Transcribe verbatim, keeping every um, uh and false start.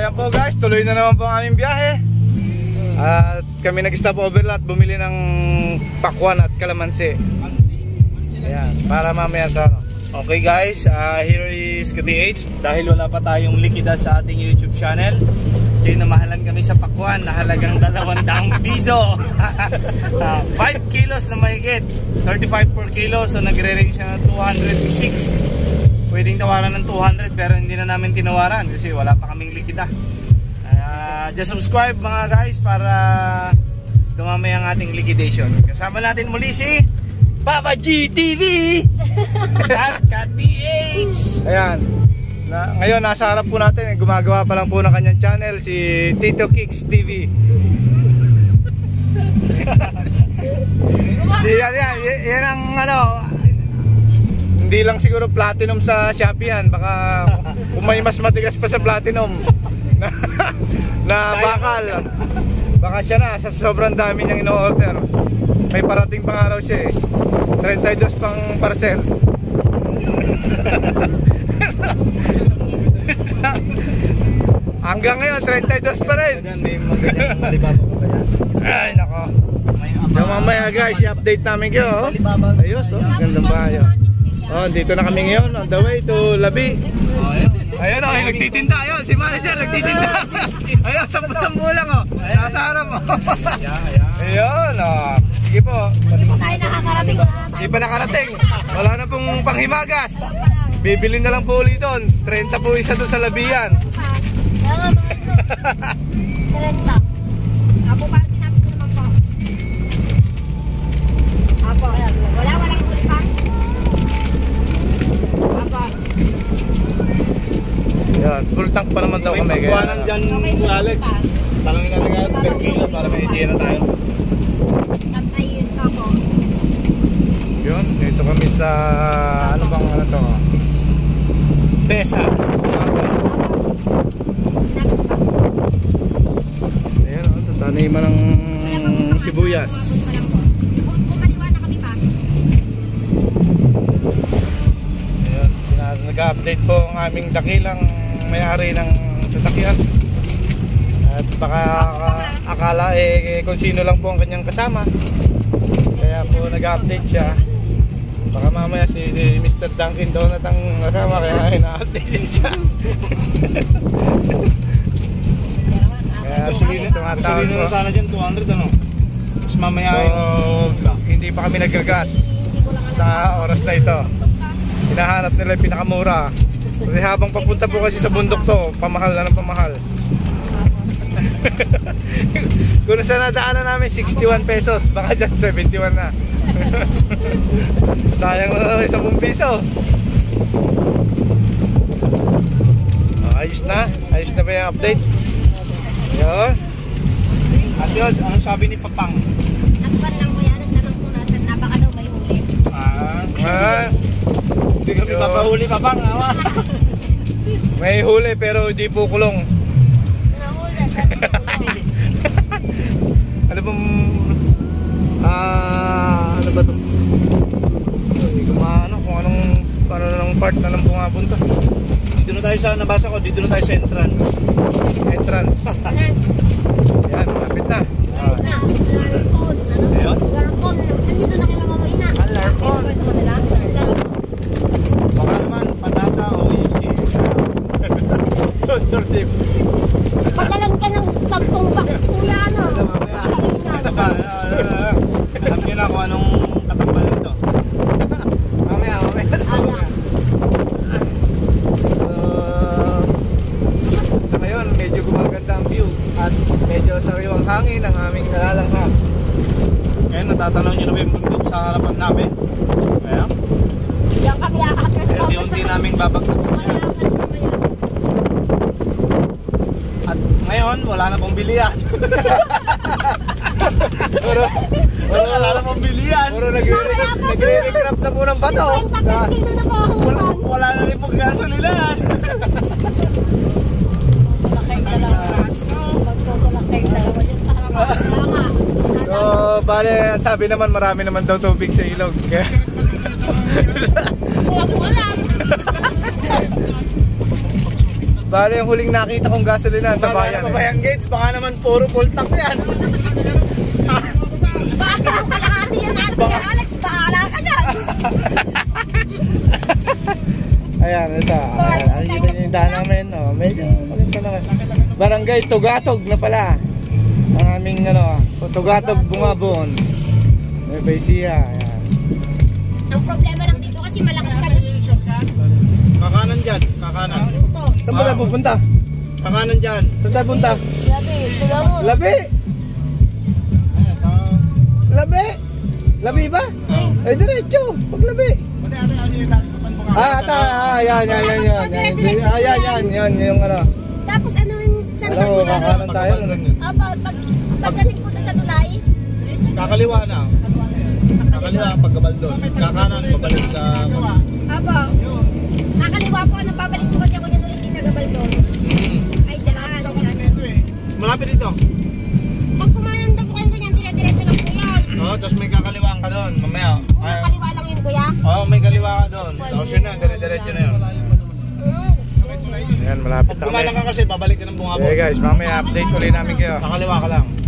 ayan po guys, tuloy na naman po ang aming biyahe. At kami nag-stop over lot, bumili ng pakwan at kalamansi. Ayan, para mamaya sa ano. Okay guys, uh, here is K T H. Dahil wala pa tayong likida sa ating YouTube channel, kaya namahalan kami sa pakwan na halagang dalawang daang piso. uh, five kilos na mahigit, thirty-five per kilo, so nagre-range siya ng two hundred six. Pwedeng tawaran ng two hundred pero hindi na namin tinawaran kasi wala pa kaming likida. Uh, just subscribe mga guys para dumami ang ating liquidation. Kasama natin muli si Papa G T V at K T H. Ayan. Na, ngayon nasa harap po natin, gumagawa pa lang po ng kanyang channel si Tito Kicks T V. Si yan, yan, yan ang ano, hindi lang siguro platinum sa Shopee yan, baka kung may mas matigas pa sa platinum na, na bakal, baka siya na sa sobrang dami niyang ino-order. May parating pang araw siya eh, thirty-two pang parcel. Hanggang ngayon thirty-two pa rin. Ay nako, so mamaya guys i-update namin kayo. Ayos oh, gandang bahay. Oh, dito na kami ngayon on the way to Labi. Ayun oh, nagtitinda. Ayun, si manager nagtitinda. Ayun, sampu-sampu lang oh. Nasa harap oh. Ayun oh. Sige po. Hindi pa tayo nakakarating. Hindi pa nakarating. Wala na pong panghimagas. Bibili na lang po ulit doon. thirty po isa doon sa Labian. thirty. Apo pa, sinabi ko naman po. Apo, wala, walang huli pa. Yan, full tank pa naman daw kami. May pagkuhanan dyan, Alex. Talangin natin nga per kilo para may idea na tayo. Ayun ako. Yun, dito kami sa ano bang ano to? Pesa. Ayan o, oh, taniman ng sibuyas. Kumaliwa na kami pa. Ayan, nag-update po ang aming dakilang may-ari ng sasakyan. At baka akala eh kung sino lang po ang kanyang kasama. Kaya po nag-update siya. Baka mamaya si Mister Dunkin Donut ang kasama, kaya ina-update din siya. Kaya Gasolina, gasolina na sana dyan, two hundred ano. Tapos mamaya so, hindi pa kami nagagas sa oras na ito. Hinahanap nila yung pinakamura. Kasi habang papunta po kasi sa bundok to, pamahal na ng pamahal. Kung sa nadaanan namin sixty-one pesos, baka dyan seventy-one na. Sayang na naman sa buong piso. Oh, ayos na? Ayos na ba yung update? Yun. At yun, anong sabi ni Papang? Nagban lang ko yan, nagtanong ko na saan na baka daw may huli. Ah, Ah, hindi kami papahuli, Papang. Awa. may huli pero hindi po kulong. Nahuli, sabi ko. Ano bang ah, ano ba to? Hindi ko maano kung anong ano ng part na lang pumapunta. Dito na tayo sa, nabasa ko, dito na tayo sa entrance. Entrance. Yan, malapit na. Ah. Larcon. Ano? Ayun? Larcon. Nandito na kila Mama Ina. Ah, Larcon. Baka naman, patata o isi. Sponsorship. Pagkalan ka ng sampung bak, kuya ano? Ito ba? Alam niyo na kung anong katambal nito. Mamaya, mamaya. Ala. Uh, sa ngayon, medyo gumaganda ang view at medyo sariwang hangin ang aming nalalanghap. Ngayon, natatanaw niyo na ba yung bundok sa harapan namin? Kaya? Diyan kami akakit. Unti-unti naming babagsasin niya. At ngayon, wala na pong bilian. Puro, Wala, wala na pong bilian. puro nagre-recraft na po ng bato. Sa kilo na po ako. Wala, wala na rin pong gasolina. Malakay dalawa. Magtutulakay dalawa dyan sa harapan. Kaya nga. So, bale, ang sabi naman marami naman daw tubig sa ilog. Kaya Wala ko alam. bali yung huling nakita kong gasolina sa bayan. Sa bayan gates, baka naman puro full tank yan. Baka ako kalahati yan natin, Alex. Bahala ka dyan. Ayan, ito. Ayan, nakikita niyo yung daan namin. Oh, medyo maganda naman. Barangay Tugatog na pala. Ang aming ano, Tugatog Bungabon. May Baisia. Ayan. Ang problema lang dito kasi malakas ka dito. Kakanan dyan, kakanan. Ito. Saan ba tayo pupunta? Kakanan dyan. Saan tayo punta? Labi, tulawon. Labi! Labi! Labi ba? Eh, diretso. Pag labi. Ah, ata, ah, yan, yan, yan, yan. Ah, yan, yan, yan, yung ano. Tapos ano yung saan Ano, ba kakanan tayo. ano? Apa, pag pagdating po dun sa tulay, Kakaliwa na. Kakaliwa, pagkabal doon. Kakanan, pabalik sa... apa, nakaliwa po, ano, babalik po kasi ako dyan ulit sa Gabaldon. Hmm. Ay, dyan. Malapit dito. Pag kumanan daw po kayo ganyan, dire-diretso lang po yan. Oo, tapos may kakaliwaan ka doon. Mamaya. Kung Ay, nakaliwa lang yun, kuya. Oo, may kaliwa ka doon. Tapos yun na, dire-diretso na yun. Ayan, malapit Pag na kumanan kami. ka kasi, babalik ka ng Bungabon. Okay guys, mamaya update ulit namin kayo. Kakaliwa ka lang.